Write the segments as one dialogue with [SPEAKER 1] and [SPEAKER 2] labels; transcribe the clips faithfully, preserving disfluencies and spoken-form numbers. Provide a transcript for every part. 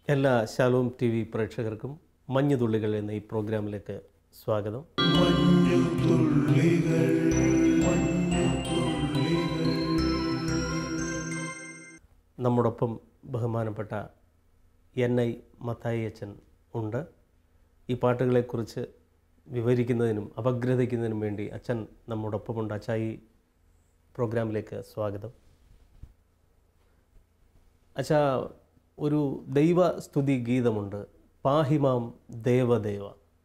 [SPEAKER 1] എല്ലാ Shalom T V പ്രേക്ഷകർക്കും മഞ്ഞുതുള്ളികൾ എന്ന ഈ പ്രോഗ്രാമിലേക്ക് സ്വാഗതം. നമ്മോടൊപ്പം ബഹുമാനപ്പെട്ട എൻ ഐ മത്തായി അച്ഛൻ ഉണ്ട്. ഈ പാട്ടുകളെക്കുറിച്ച് വിവരിക്കുന്നതിനും അപഗ്രഥിക്കുന്നതിനും വേണ്ടി അച്ഛൻ നമ്മോടൊപ്പമുണ്ട്. അച്ഛാ, ഈ പ്രോഗ്രാമിലേക്ക് സ്വാഗതം. അച്ഛാ, ഒരു ദൈവസ്തുതി ഗീതമുണ്ട്, പാഹിമാം ദേവദേവ.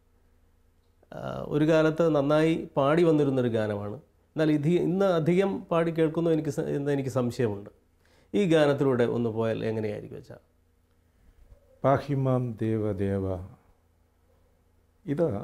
[SPEAKER 1] ഒരു കാലത്ത് നന്നായി പാടി വന്നിരുന്നൊരു ഗാനമാണ്. എന്നാൽ ഇത് ഇന്ന് അധികം പാടി കേൾക്കുന്നു എനിക്ക് എന്ന് എനിക്ക് സംശയമുണ്ട്. ഈ ഗാനത്തിലൂടെ ഒന്ന് പോയാൽ എങ്ങനെയായിരിക്കും വെച്ചാൽ?
[SPEAKER 2] പാഹിമാം ദേവദേവ, ഇത്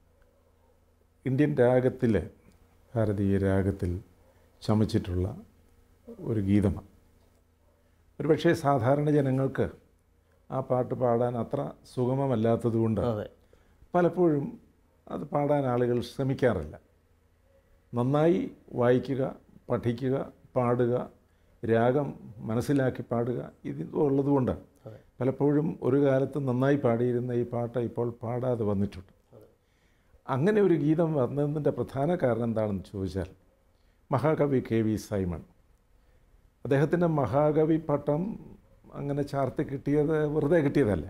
[SPEAKER 2] ഇന്ത്യൻ രാഗത്തിൽ, ഭാരതീയ രാഗത്തിൽ ചമച്ചിട്ടുള്ള ഒരു ഗീതമാണ്. ഒരു പക്ഷേ സാധാരണ ജനങ്ങൾക്ക് ആ പാട്ട് പാടാൻ അത്ര സുഗമമല്ലാത്തതുകൊണ്ട് പലപ്പോഴും അത് പാടാൻ ആളുകൾ ശ്രമിക്കാറില്ല. നന്നായി വായിക്കുക, പഠിക്കുക, പാടുക, രാഗം മനസ്സിലാക്കി പാടുക, ഇത് ഉള്ളതുകൊണ്ട് പലപ്പോഴും ഒരു കാലത്ത് നന്നായി പാടിയിരുന്ന ഈ പാട്ട് ഇപ്പോൾ പാടാതെ വന്നിട്ടുണ്ട്. അങ്ങനെ ഒരു ഗീതം വന്നതിൻ്റെ പ്രധാന കാരണം എന്താണെന്ന് ചോദിച്ചാൽ, മഹാകവി കെ വി സൈമൺ, അദ്ദേഹത്തിൻ്റെ മഹാകവി പട്ടം അങ്ങനെ ചാർത്തി കിട്ടിയത് വെറുതെ കിട്ടിയതല്ല.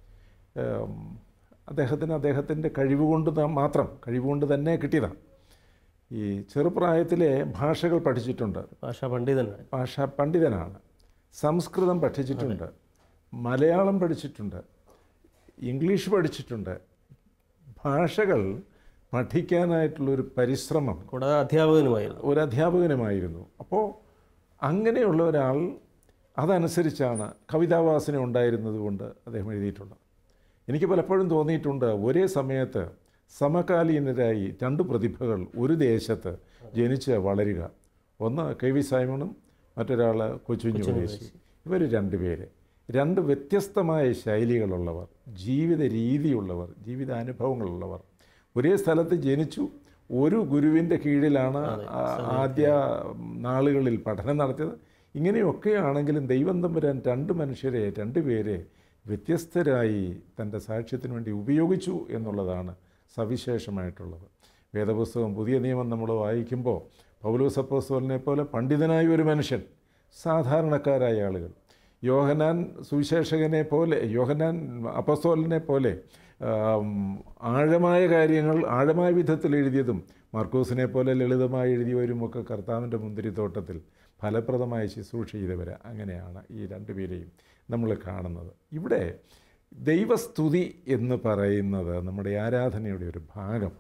[SPEAKER 2] അദ്ദേഹത്തിന് അദ്ദേഹത്തിൻ്റെ കഴിവുകൊണ്ട് മാത്രം കഴിവുകൊണ്ട് തന്നെ കിട്ടിയതാണ്. ഈ ചെറുപ്രായത്തിലെ ഭാഷകൾ പഠിച്ചിട്ടുണ്ട്,
[SPEAKER 1] ഭാഷാ പണ്ഡിതനാണ്
[SPEAKER 2] ഭാഷാ പണ്ഡിതനാണ് സംസ്കൃതം പഠിച്ചിട്ടുണ്ട്, മലയാളം പഠിച്ചിട്ടുണ്ട്, ഇംഗ്ലീഷ് പഠിച്ചിട്ടുണ്ട്. ഭാഷകൾ പഠിക്കാനായിട്ടുള്ളൊരു പരിശ്രമം
[SPEAKER 1] കൂടാതെ അധ്യാപകനുമായിരുന്നു
[SPEAKER 2] ഒരു അധ്യാപകനുമായിരുന്നു. അപ്പോൾ അങ്ങനെയുള്ള ഒരാൾ അതനുസരിച്ചാണ് കവിതാവാസന ഉണ്ടായിരുന്നത് കൊണ്ട് അദ്ദേഹം എഴുതിയിട്ടുള്ളത്. എനിക്ക് പലപ്പോഴും തോന്നിയിട്ടുണ്ട്, ഒരേ സമയത്ത് സമകാലീനരായി രണ്ട് പ്രതിഭകൾ ഒരു ദേശത്ത് ജനിച്ച് വളരുക. ഒന്ന് കെ വി സൈമണും മറ്റൊരാൾ കൊച്ചുകുഞ്ഞ് ഉപദേശി. ഇവർ രണ്ടുപേര് രണ്ട് വ്യത്യസ്തമായ ശൈലികളുള്ളവർ, ജീവിത രീതിയുള്ളവർ, ജീവിതാനുഭവങ്ങളുള്ളവർ. ഒരേ സ്ഥലത്ത് ജനിച്ചു, ഒരു ഗുരുവിൻ്റെ കീഴിലാണ് ആദ്യ നാളുകളിൽ പഠനം നടത്തിയത്. ഇങ്ങനെയൊക്കെയാണെങ്കിലും ദൈവം തമ്പുരാൻ രണ്ട് മനുഷ്യരെ, രണ്ട് പേരെ വ്യത്യസ്തരായി തൻ്റെ സാക്ഷ്യത്തിന് വേണ്ടി ഉപയോഗിച്ചു എന്നുള്ളതാണ് സവിശേഷമായിട്ടുള്ളത്. വേദപുസ്തകം, പുതിയ നിയമം നമ്മൾ വായിക്കുമ്പോൾ പൗലോസ് അപ്പോസ്തലനെ പോലെ പണ്ഡിതനായ ഒരു മനുഷ്യൻ, സാധാരണക്കാരായ ആളുകൾ, യോഹന്നാൻ സുവിശേഷകനെ പോലെ, യോഹന്നാൻ അപ്പോസ്തലനെ പോലെ ആഴമായ കാര്യങ്ങൾ ആഴമായ വിധത്തിൽ എഴുതിയതും, മാർക്കോസിനെ പോലെ ലളിതമായി എഴുതിയവരുമൊക്കെ കർത്താവിൻ്റെ മുന്തിരിത്തോട്ടത്തിൽ ഫലപ്രദമായി ശുശ്രൂഷ ചെയ്തവർ. അങ്ങനെയാണ് ഈ രണ്ടുപേരെയും നമ്മൾ കാണുന്നത്. ഇവിടെ ദൈവസ്തുതി എന്ന് പറയുന്നത് നമ്മുടെ ആരാധനയുടെ ഒരു ഭാഗം.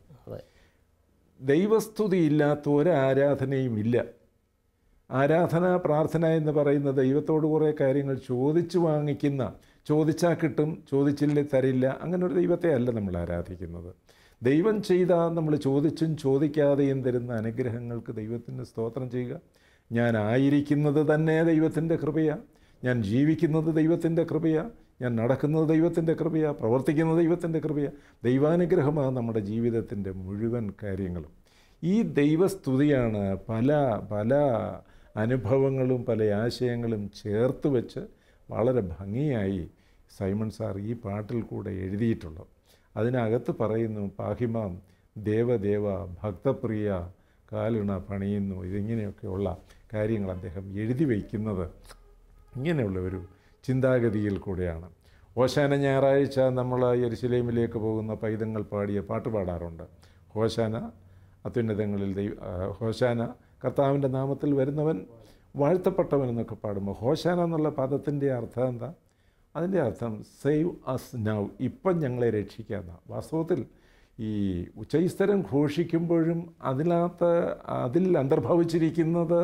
[SPEAKER 2] ദൈവസ്തുതി ഇല്ലാത്ത ഒരു ആരാധനയും ഇല്ല. ആരാധന, പ്രാർത്ഥന എന്ന് പറയുന്ന ദൈവത്തോട് കുറേ കാര്യങ്ങൾ ചോദിച്ചു വാങ്ങിക്കുന്ന, ചോദിച്ചാൽ കിട്ടും, ചോദിച്ചില്ലേ തരില്ല, അങ്ങനെ ഒരു ദൈവത്തെ അല്ല നമ്മൾ ആരാധിക്കുന്നത്. ദൈവം ചെയ്താൽ നമ്മൾ ചോദിച്ചും ചോദിക്കാതെയും തരുന്ന അനുഗ്രഹങ്ങൾക്ക് ദൈവത്തിന് സ്തോത്രം ചെയ്യുക. ഞാൻ ആയിരിക്കുന്നത് തന്നെ ദൈവത്തിൻ്റെ കൃപയാണ്, ഞാൻ ജീവിക്കുന്നത് ദൈവത്തിൻ്റെ കൃപയാണ്, ഞാൻ നടക്കുന്നത് ദൈവത്തിൻ്റെ കൃപയാണ്, പ്രവർത്തിക്കുന്നത് ദൈവത്തിൻ്റെ കൃപയാണ്. ദൈവാനുഗ്രഹമാണ് നമ്മുടെ ജീവിതത്തിൻ്റെ മുഴുവൻ കാര്യങ്ങളും. ഈ ദൈവസ്തുതിയാണ് പല പല അനുഭവങ്ങളും പല ആശയങ്ങളും ചേർത്ത് വെച്ച് വളരെ ഭംഗിയായി സൈമൺ സാർ ഈ പാട്ടിൽ കൂടെ എഴുതിയിട്ടുള്ളത്. അതിനകത്ത് പറയുന്നു, പാഹിമാം ദേവദേവ ഭക്തപ്രിയ കാലുണ പണിയുന്നു. ഇതിങ്ങനെയൊക്കെയുള്ള കാര്യങ്ങൾ അദ്ദേഹം എഴുതി വയ്ക്കുന്നത് ഇങ്ങനെയുള്ള ഒരു ചിന്താഗതിയിൽ കൂടെയാണ്. ഹോശാന ഞായറാഴ്ച നമ്മൾ യെരുശലേമിലേക്ക് പോകുന്ന പൈതങ്ങൾ പാടിയ പാട്ട് പാടാറുണ്ട്. ഹോശാന അത്യുന്നതങ്ങളിൽ ദൈവ ഹോശാന കർത്താവിൻ്റെ നാമത്തിൽ വരുന്നവൻ വാഴ്ത്തപ്പെട്ടവൻ എന്നൊക്കെ പാടുമ്പോൾ ഹോശാന എന്നുള്ള പദത്തിൻ്റെ അർത്ഥം എന്താ? അതിൻ്റെ അർത്ഥം സേവ് അസ് നൗ, ഇപ്പം ഞങ്ങളെ രക്ഷിക്കാമെന്നാണ്. വാസ്തവത്തിൽ ഈ ഉച്ചൈസ്തരം ഘോഷിക്കുമ്പോഴും അതിനകത്ത് അതിൽ അന്തർഭവിച്ചിരിക്കുന്നത്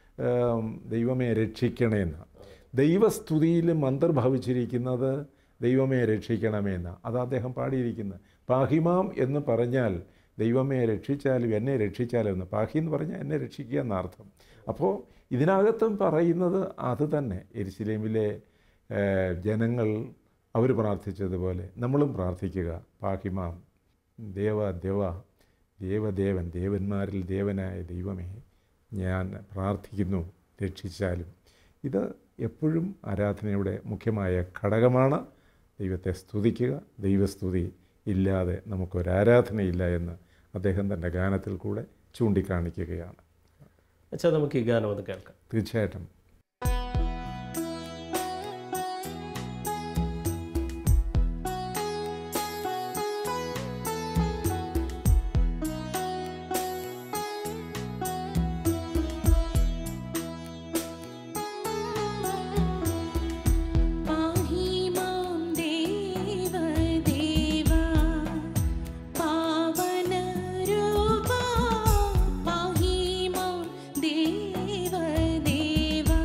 [SPEAKER 2] ദൈവമേ രക്ഷിക്കണമെന്നാണ്. ദൈവസ്തുതിയിലും അന്തർഭവിച്ചിരിക്കുന്നത് ദൈവമേ രക്ഷിക്കണമെന്നാണ്. അത് അദ്ദേഹം പാടിയിരിക്കുന്നത്. പാഹിമാം എന്ന് പറഞ്ഞാൽ ദൈവമേ രക്ഷിച്ചാലും എന്നെ രക്ഷിച്ചാലും എന്ന്. പാഹി എന്ന് പറഞ്ഞാൽ എന്നെ രക്ഷിക്കുക എന്നർത്ഥം. അപ്പോൾ ഇതിനകത്തും പറയുന്നത് അത് തന്നെ. യെരുശലേമിലെ ജനങ്ങൾ അവർ പ്രാർത്ഥിച്ചതുപോലെ നമ്മളും പ്രാർത്ഥിക്കുക. പാഹിമാം ദേവ ദേവ ദേവദേവൻ, ദേവന്മാരിൽ ദേവനായ ദൈവമേ ഞാൻ പ്രാർത്ഥിക്കുന്നു, രക്ഷിച്ചാലും. ഇത് എപ്പോഴും ആരാധനയുടെ മുഖ്യമായ ഘടകമാണ്. ദൈവത്തെ സ്തുതിക്കുക. ദൈവസ്തുതി ഇല്ലാതെ നമുക്കൊരാരാധനയില്ല എന്ന് അദ്ദേഹം തൻ്റെ ഗാനത്തിൽ കൂടെ ചൂണ്ടിക്കാണിക്കുകയാണ്.
[SPEAKER 1] അച്ഛാ, നമുക്ക് ഈ ഗാനം ഒന്ന് കേൾക്കാം.
[SPEAKER 2] തീർച്ചയായിട്ടും.
[SPEAKER 3] പാവന രൂപ പാഹി മാം ദേവ ദേവ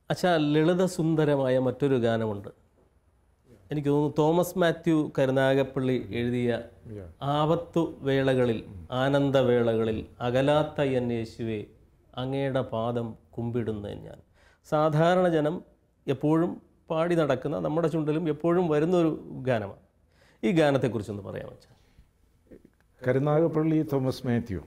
[SPEAKER 1] അച്ഛാ, ലളിതസുന്ദരമായ മറ്റൊരു ഗാനമുണ്ട്. എനിക്ക് തോന്നുന്നു തോമസ് മാത്യു കരുനാഗപ്പള്ളി എഴുതിയ ആപത്തു വേളകളിൽ ആനന്ദവേളകളിൽ അകലാത്ത എൻ യേശുവേ അങ്ങയുടെ പാദം കുമ്പിടുന്ന ഞാൻ. സാധാരണ ജനം എപ്പോഴും പാടി നടക്കുന്ന, നമ്മുടെ ചുണ്ടിലും എപ്പോഴും വരുന്നൊരു ഗാനമാണ്. ഈ ഗാനത്തെക്കുറിച്ചൊന്ന് പറയാൻ വെച്ചാൽ.
[SPEAKER 2] കരുനാഗപ്പള്ളി തോമസ് മാത്യു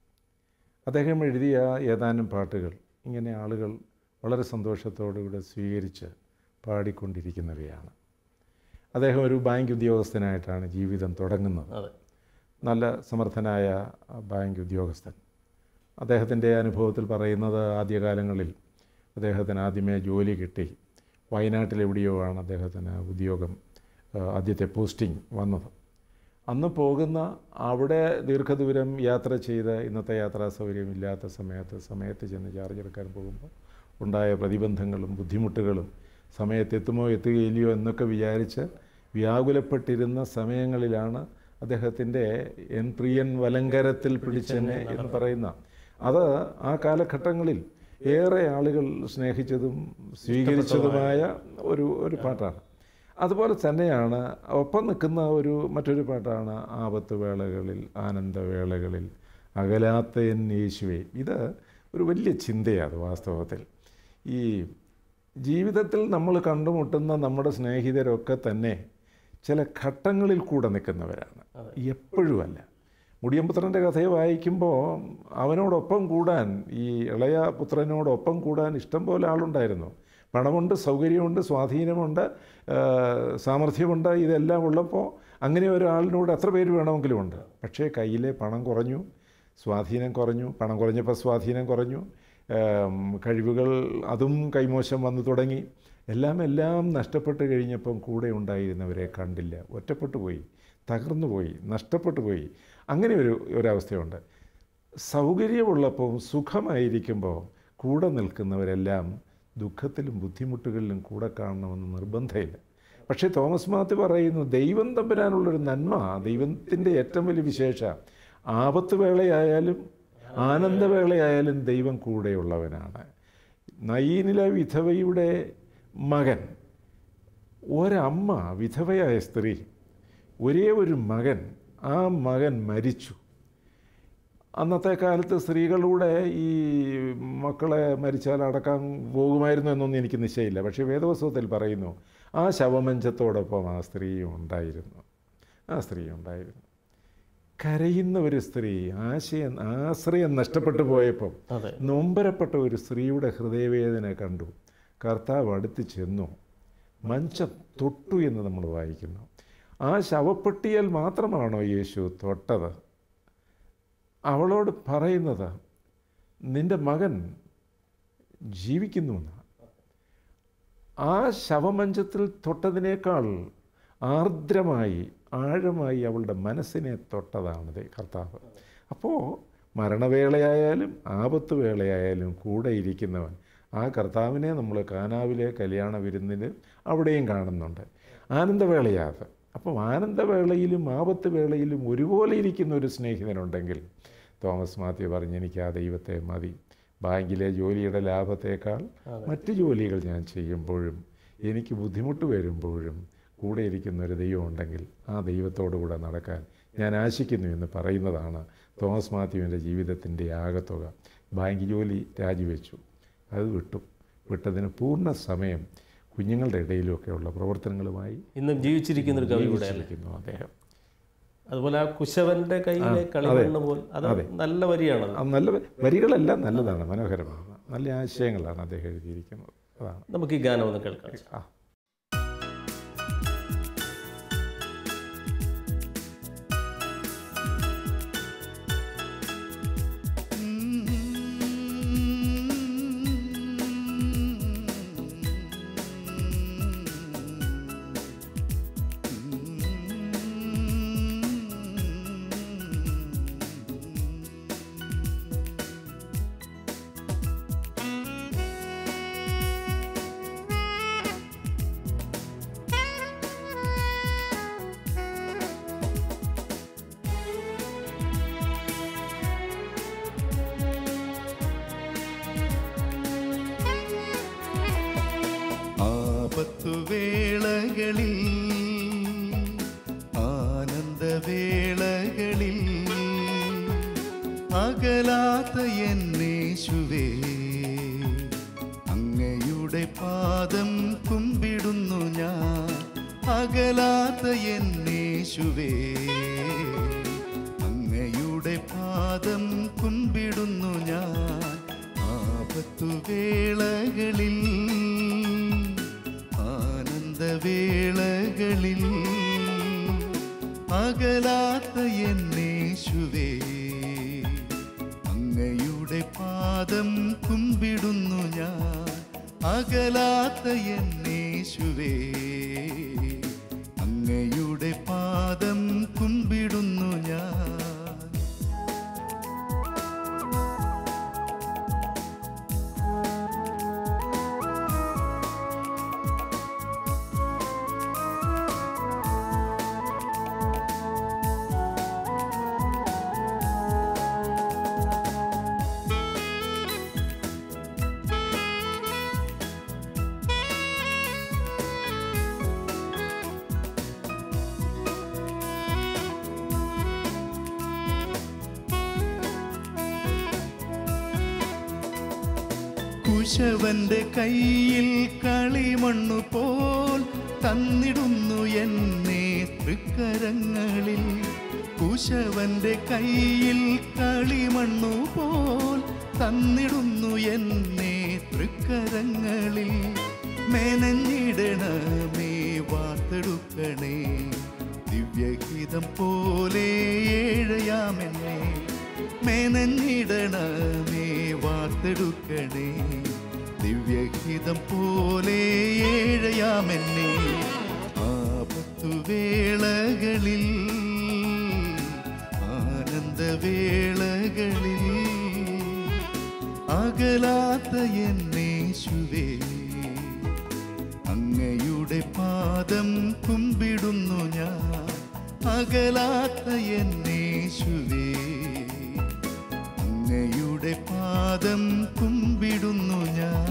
[SPEAKER 2] അദ്ദേഹം എഴുതിയ ഏതാനും പാട്ടുകൾ ഇങ്ങനെ ആളുകൾ വളരെ സന്തോഷത്തോടുകൂടെ സ്വീകരിച്ച് പാടിക്കൊണ്ടിരിക്കുന്നവയാണ്. അദ്ദേഹം ഒരു ബാങ്ക് ഉദ്യോഗസ്ഥനായിട്ടാണ് ജീവിതം തുടങ്ങുന്നത്. നല്ല സമർത്ഥനായ ബാങ്ക് ഉദ്യോഗസ്ഥൻ. അദ്ദേഹത്തിൻ്റെ അനുഭവത്തിൽ പറയുന്നത് ആദ്യകാലങ്ങളിൽ അദ്ദേഹത്തിന് ആദ്യമേ ജോലി കിട്ടി. വയനാട്ടിലെവിടെയോ ആണ് അദ്ദേഹത്തിന് ഉദ്യോഗം, ആദ്യത്തെ പോസ്റ്റിംഗ് വന്നത്. അന്ന് പോകുന്ന അവിടെ ദീർഘദൂരം യാത്ര ചെയ്ത് ഇന്നത്തെ യാത്രാ സൗകര്യമില്ലാത്ത സമയത്ത് സമയത്ത് ചെന്ന് ചാർജ് എടുക്കാൻ പോകുമ്പോൾ ഉണ്ടായ പ്രതിബന്ധങ്ങളും ബുദ്ധിമുട്ടുകളും സമയത്തെത്തുമോ എത്തുകയില്ലയോ എന്നൊക്കെ വിചാരിച്ച് വ്യാകുലപ്പെട്ടിരുന്ന സമയങ്ങളിലാണ് അദ്ദേഹത്തിൻ്റെ എൻ പ്രിയൻ വലങ്കരത്തിൽ പിടിച്ചെന്നെ എന്ന് പറയുന്ന അത് ആ കാലഘട്ടങ്ങളിൽ ഏറെ ആളുകൾ സ്നേഹിച്ചതും സ്വീകരിച്ചതുമായ ഒരു ഒരു പാട്ടാണ്. അതുപോലെ തന്നെയാണ് ഒപ്പം നിൽക്കുന്ന ഒരു മറ്റൊരു പാട്ടാണ് ആപത്ത് വേളകളിൽ ആനന്ദവേളകളിൽ അകലാത്ത എൻ യേശുവേ. ഇത് ഒരു വലിയ ചിന്തയാണ് വാസ്തവത്തിൽ. ഈ ജീവിതത്തിൽ നമ്മൾ കണ്ടുമുട്ടുന്ന നമ്മുടെ സ്നേഹിതരൊക്കെ തന്നെ ചില ഘട്ടങ്ങളിൽ കൂടെ നിൽക്കുന്നവരാണ്, എപ്പോഴുമല്ല. മുടിയമ്പുത്രൻ്റെ കഥയെ വായിക്കുമ്പോൾ അവനോടൊപ്പം കൂടാൻ, ഈ ഇളയ പുത്രനോടൊപ്പം കൂടാൻ ഇഷ്ടം പോലെ ആളുണ്ടായിരുന്നു. പണമുണ്ട്, സൗകര്യമുണ്ട്, സ്വാധീനമുണ്ട്, സാമർഥ്യമുണ്ട്, ഇതെല്ലാം ഉള്ളപ്പോൾ അങ്ങനെ ഒരാളിനോട് എത്ര പേര് വേണമെങ്കിലുമുണ്ട്. പക്ഷേ കയ്യിലെ പണം കുറഞ്ഞു, സ്വാധീനം കുറഞ്ഞു. പണം കുറഞ്ഞപ്പോൾ സ്വാധീനം കുറഞ്ഞു, കഴിവുകൾ അതും കൈമോശം വന്നു തുടങ്ങി. എല്ലാം എല്ലാം നഷ്ടപ്പെട്ട് കഴിഞ്ഞപ്പം കൂടെ ഉണ്ടായിരുന്നവരെ കണ്ടില്ല, ഒറ്റപ്പെട്ടു പോയി, തകർന്നു പോയി, നഷ്ടപ്പെട്ടു പോയി. അങ്ങനെ ഒരു ഒരവസ്ഥയുണ്ട്. സൗകര്യമുള്ളപ്പോൾ സുഖമായിരിക്കുമ്പോൾ കൂടെ നിൽക്കുന്നവരെല്ലാം ദുഃഖത്തിലും ബുദ്ധിമുട്ടുകളിലും കൂടെ കാണണമെന്ന് നിർബന്ധമില്ല. പക്ഷേ തോമസ് മാത്യു പറയുന്നു, ദൈവം തമ്പുരാനുള്ളൊരു നന്മ, ദൈവത്തിൻ്റെ ഏറ്റവും വലിയ വിശേഷ ആപത്ത് വേളയായാലും ആനന്ദവേളയായാലും ദൈവം കൂടെയുള്ളവനാണ്. നയീനിലെ വിധവയുടെ മകൻ, ഒരമ്മ വിധവയായ സ്ത്രീ, ഒരേ ഒരു മകൻ, ആ മകൻ മരിച്ചു. അന്നത്തെ കാലത്ത് സ്ത്രീകളുടെ ഈ മക്കളെ മരിച്ചാൽ അടക്കാൻ പോകുമായിരുന്നു എന്നൊന്നും എനിക്ക് നിശ്ചയമില്ല. പക്ഷേ വേദപുസ്തകത്തിൽ പറയുന്നു ആ ശവമഞ്ചത്തോടൊപ്പം ആ സ്ത്രീയും ഉണ്ടായിരുന്നു. ആ സ്ത്രീ ഉണ്ടായിരുന്നു. കരയുന്ന ഒരു സ്ത്രീ, ആശയം ആശ്രയം നഷ്ടപ്പെട്ടു പോയപ്പം നൊമ്പരപ്പെട്ട ഒരു സ്ത്രീയുടെ ഹൃദയവേദന കണ്ടു. കർത്താവ് അടുത്ത് ചെന്നു, മഞ്ചം തൊട്ടു എന്ന് നമ്മൾ വായിക്കുന്നു. ആ ശവപ്പെട്ടിയാൽ മാത്രമാണോ യേശു തൊട്ടത്? അവളോട് പറയുന്നത് നിൻ്റെ മകൻ ജീവിക്കുന്നു എന്നാണ്. ആ ശവമഞ്ചത്തിൽ തൊട്ടതിനേക്കാൾ ആർദ്രമായി ആഴമായി അവളുടെ മനസ്സിനെ തൊട്ടതാണ് കർത്താവ്. അപ്പോൾ മരണവേളയായാലും ആപത്ത് വേളയായാലും കൂടെ ഇരിക്കുന്നവൻ ആ കർത്താവിനെ നമ്മൾ കാനാവിലെ കല്യാണ വിരുന്നിൽ അവിടെയും കാണുന്നുണ്ട്. ആനന്ദവേളയാത്. അപ്പം ആനന്ദവേളയിലും ആപത്ത് വേളയിലും ഒരുപോലെ ഇരിക്കുന്ന ഒരു സ്നേഹിതനുണ്ടെങ്കിൽ തോമസ് മാത്യു പറഞ്ഞ് എനിക്ക് ആ ദൈവത്തെ മതി. ബാങ്കിലെ ജോലിയുടെ ലാഭത്തേക്കാൾ മറ്റ് ജോലികൾ ഞാൻ ചെയ്യുമ്പോഴും എനിക്ക് ബുദ്ധിമുട്ട് വരുമ്പോഴും കൂടെ ഇരിക്കുന്ന ഒരു ദൈവം ഉണ്ടെങ്കിൽ ആ ദൈവത്തോടു കൂടെ നടക്കാൻ ഞാൻ ആശിക്കുന്നു എന്ന് പറയുന്നതാണ് തോമസ് മാത്യുവിൻ്റെ ജീവിതത്തിൻ്റെ ആകത്തുക. ബാങ്ക് ജോലി രാജിവെച്ചു, അത് വിട്ടു. വിട്ടതിന് പൂർണ്ണ സമയം കുഞ്ഞുങ്ങളുടെ ഇടയിലൊക്കെയുള്ള പ്രവർത്തനങ്ങളുമായി
[SPEAKER 1] ഇന്നും ജീവിച്ചിരിക്കുന്ന ഒരു കവി
[SPEAKER 2] ജീവിച്ചിരിക്കുന്നു അദ്ദേഹം.
[SPEAKER 1] അതുപോലെ ആ കുശവന്റെ കയ്യിലെ കളിമണ്ണ് പോൽ, അത് നല്ല വരിയാണ്.
[SPEAKER 2] നല്ല വരികളെല്ലാം നല്ലതാണ്, മനോഹരമാണ്, നല്ല ആശയങ്ങളാണ് അദ്ദേഹം എഴുതിയിരിക്കുന്നത്. അതാണ്.
[SPEAKER 1] നമുക്ക് ഈ ഗാനം ഒന്ന് കേൾക്കാം.
[SPEAKER 2] ആ
[SPEAKER 3] ആനന്ദവേളകളിൽ ആനന്ദവേളകളിൽ അകലാത്ത എന്നേശുവേ അങ്ങയുടെ പാദം കുമ്പിടുന്നു ഞാൻ. അകലാത്ത എന്നേശുവേ അങ്ങയുടെ പാദം കുമ്പിടുന്നു ഞാൻ. ആപത്തുവേളകളിൽ ആനന്ദവേളകളിൽ അകലാത്ത എന്നേശുവേ അങ്ങയുടെ പാദം കുമ്പിടുന്നു ഞാൻ. അകലാത്ത എന്നേശുവേ അങ്ങയുടെ പാദം കുമ്പിടുന്നു ഞാൻ. കുശവന്റെ കയ്യിൽ കളിമണ്ണു പോൽ തന്നിടുന്നു എന്നെ തൃക്കരങ്ങളിൽ. കുശവന്റെ കയ്യിൽ കളിമണ്ണു പോൽ തന്നിടുന്നു എന്നെ തൃക്കരങ്ങളിൽ. മെനഞ്ഞിടണമേ വാർത്തെടുക്കണേ ദിവ്യഗീതം പോലെ ഏഴയാമെന്നെ. മെനഞ്ഞിടണമേ വാർത്തെടുക്കണേ ദിവ്യഗീതം പോലെ ഏഴയാമെന്നെ. ആപത്തുവേളകളിൽ ആനന്ദവേളകളിൽ അകലാത്ത എന്നേശുവേ അങ്ങയുടെ പാദം കുമ്പിടുന്നു ഞാൻ. അകലാത്ത എന്നേശുവേ അങ്ങയുടെ പാദം കുമ്പിടുന്നു ഞാൻ.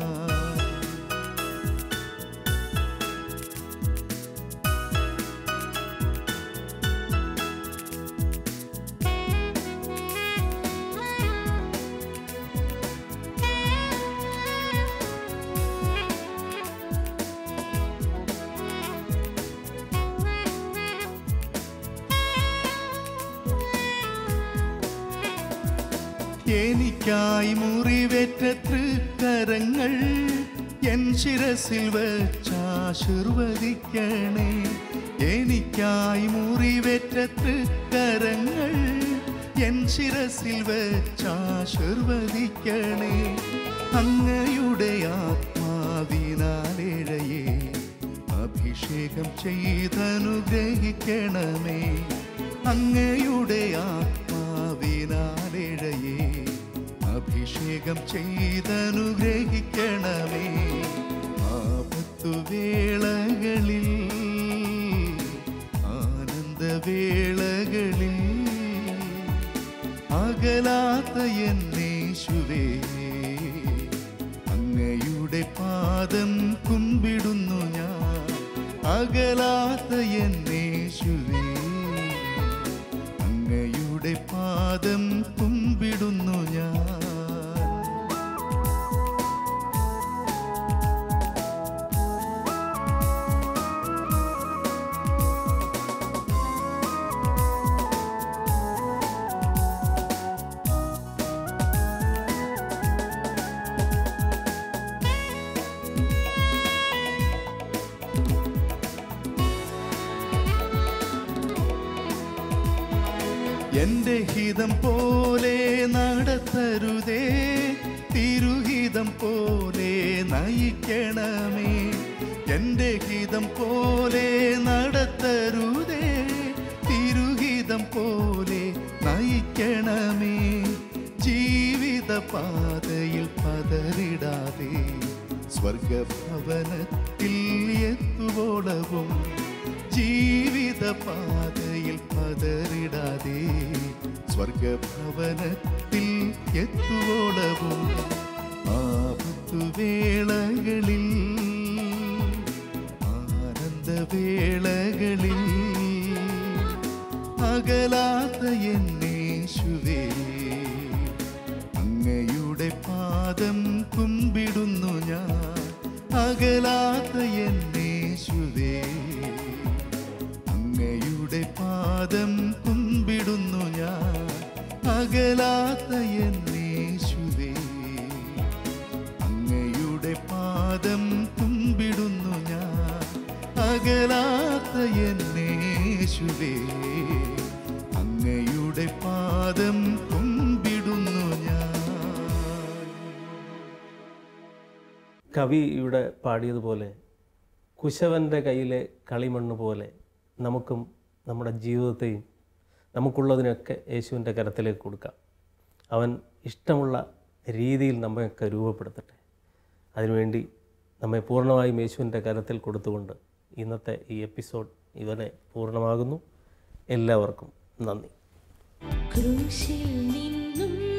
[SPEAKER 3] എനിക്കായി മുറിവേറ്റ തൃക്കരങ്ങൾ എൻ ശിരസിൽ വച്ചാശീർവദിക്കണേ. എനിക്കായി മുറിവേറ്റ തൃക്കരങ്ങൾ എൻ ശിരസിൽ വച്ചാശീർവദിക്കണേ. അങ്ങയുടെ ആത്മാവിനാലേഴയെ അഭിഷേകം ചെയ്തനുഗ്രഹിക്കണമേ. അങ്ങയുടെ ആത്മാവിനാലേഴയെ അഭിഷേകം ചെയ്തനുഗ്രഹിക്കണമേ. ആപത്തുവേളകളിൽ ആനന്ദവേളകളിൽ അകലാത്ത എന്നേശുവേ അങ്ങയുടെ പാദം കുമ്പിടുന്നു ഞാൻ. അകലാത്ത എന്നേശുവേ അങ്ങയുടെ പാദം കുമ്പിടുന്നു ഞാൻ. എന്റെ ഹിതം പോലെ നടത്തരുതേ തിരുഹിതം പോലെ നയിക്കണമേ. എന്റെ ഹിതം പോലെ നടത്തരുതേ തിരുഹിതം പോലെ നയിക്കണമേ. ജീവിത പാതയിൽ പതറിടാതെ സ്വർഗഭവനത്തിൽ എത്തുവോളവും. ജീവിത പാതയിൽ പതറിടാതെ സ്വർഗഭവനത്തിൽ എത്തുവോളവും. ആപത്തുവേളകളിൽ ആനന്ദ അകലാത്ത എന്നേശുവേ, അങ്ങയുടെ പാദം കുമ്പിടുന്നു ഞാൻ. അകലാത്ത എന്നേശുവേ, അങ്ങയുടെ പാദം കുമ്പിടുന്നു ഞാൻ. അകലാത്ത എന്നേശുവേ, അങ്ങയുടെ പാദം കുമ്പിടുന്നു ഞാൻ. അകലാത്ത എന്നേശുവേ, അങ്ങയുടെ പാദം കുമ്പിടുന്നു ഞാൻ.
[SPEAKER 1] കവി ഇവിടെ പാടിയതുപോലെ കുശവൻ്റെ കയ്യിലെ കളിമണ്ണ് പോലെ നമുക്കും നമ്മുടെ ജീവിതത്തെയും നമുക്കുള്ളതിനൊക്കെ യേശുവിൻ്റെ കരത്തിലേക്ക് കൊടുക്കാം. അവൻ ഇഷ്ടമുള്ള രീതിയിൽ നമ്മയൊക്കെ രൂപപ്പെടുത്തട്ടെ. അതിനുവേണ്ടി നമ്മെ പൂർണ്ണമായും യേശുവിൻ്റെ കരത്തിൽ കൊടുത്തുകൊണ്ട് ഇന്നത്തെ ഈ എപ്പിസോഡ് ഇവിടെ പൂർണ്ണമാകുന്നു. എല്ലാവർക്കും നന്ദി.
[SPEAKER 4] ക്രൂശിൽ നിന്നും